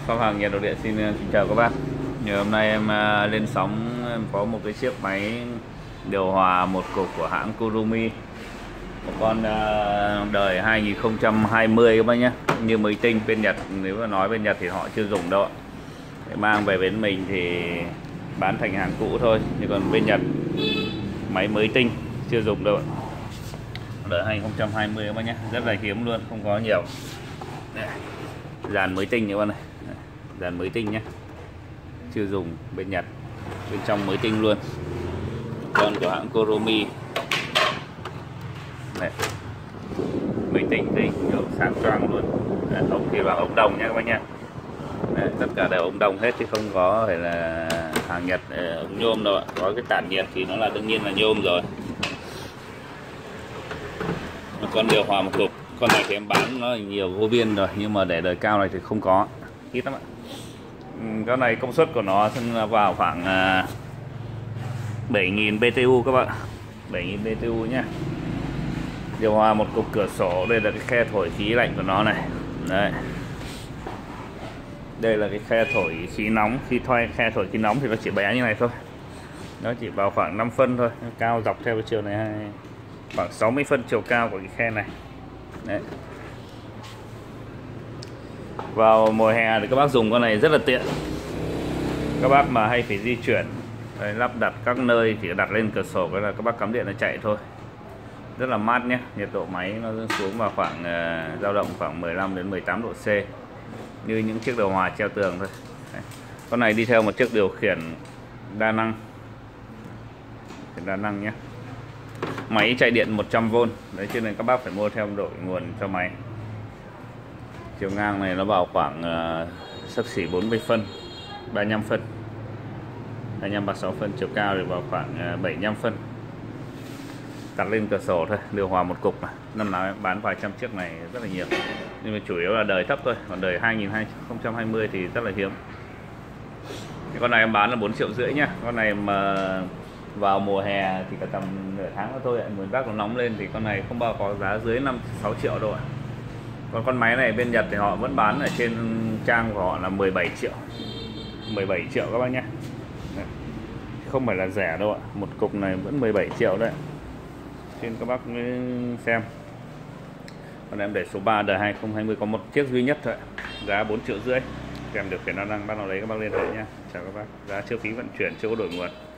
Shop hàng Nhật Nội Địa xin chào các bác. Ngày hôm nay em lên sóng em có một cái chiếc máy điều hòa một cục của hãng Kurumi, một con đời 2020 các bác nhé, như mới tinh. Bên Nhật, nếu mà nói bên Nhật thì họ chưa dùng đâu ạ. Mang về bên mình thì bán thành hàng cũ thôi, nhưng còn bên Nhật máy mới tinh chưa dùng đâu ạ. Đời 2020 các bác nhé, rất là hiếm luôn, không có nhiều. Đây, dàn mới tinh các bạn này, dàn mới tinh nhé, chưa dùng, bên Nhật, bên trong mới tinh luôn. Con của hãng Kurumi này, mới tinh thì sáng choang luôn. Ống thì vào ống đồng nhé các bác nhé. Đấy, tất cả đều ống đồng hết chứ không có phải là hàng Nhật ống nhôm đâu ạ. Có cái tản nhiệt thì nó là đương nhiên là nhôm rồi. Con điều hòa một cục. Con này thì em bán nó nhiều vô biên rồi, nhưng mà để đời cao này thì không có, ít lắm ạ. Con này công suất của nó vào khoảng 7.000 BTU các bạn, 7.000 BTU nhé. Điều hòa một cục cửa sổ, đây là cái khe thổi khí lạnh của nó này. Đấy, đây là cái khe thổi khí nóng. Khi khe thổi khí nóng thì nó chỉ bé như này thôi, nó chỉ vào khoảng 5 phân thôi, cao dọc theo cái chiều này khoảng 60 phân chiều cao của cái khe này. Đấy. Vào mùa hè thì các bác dùng con này rất là tiện. Các bác mà hay phải di chuyển, đấy, lắp đặt các nơi thì đặt lên cửa sổ cái là các bác cắm điện nó chạy thôi, rất là mát nhé. Nhiệt độ máy nó xuống vào khoảng dao động khoảng 15 đến 18 độ C, như những chiếc điều hòa treo tường thôi. Đấy. Con này đi theo một chiếc điều khiển đa năng, nhé. Máy chạy điện 100V, đấy, cho nên các bác phải mua theo đổi nguồn cho máy. Chiều ngang này nó vào khoảng xấp xỉ 40 phân, 35 phân, 36 phân. Chiều cao thì vào khoảng 75 phân. Đặt lên cửa sổ thôi, điều hòa một cục mà. Năm nào em bán vài trăm chiếc này rất là nhiều, nhưng mà chủ yếu là đời thấp thôi, còn đời 2020 thì rất là hiếm. Cái con này em bán là 4,5 triệu nhá. Con này mà vào mùa hè thì cả tầm nửa tháng nữa thôi, miền Bắc nó nóng lên thì con này không bao có giá dưới 5-6 triệu đâu ạ. Còn con máy này bên Nhật thì họ vẫn bán ở trên trang của họ là 17 triệu, 17 triệu các bác nhé. Không phải là rẻ đâu ạ, một cục này vẫn 17 triệu đấy, xin các bác xem. Còn em để số 3 đời 2020 có một chiếc duy nhất thôi, giá 4,5 triệu, kèm điều khiển đa năng. Bác nào lấy các bác liên hệ nhé. Chào các bác. Giá chưa phí vận chuyển, chưa có đổi nguồn.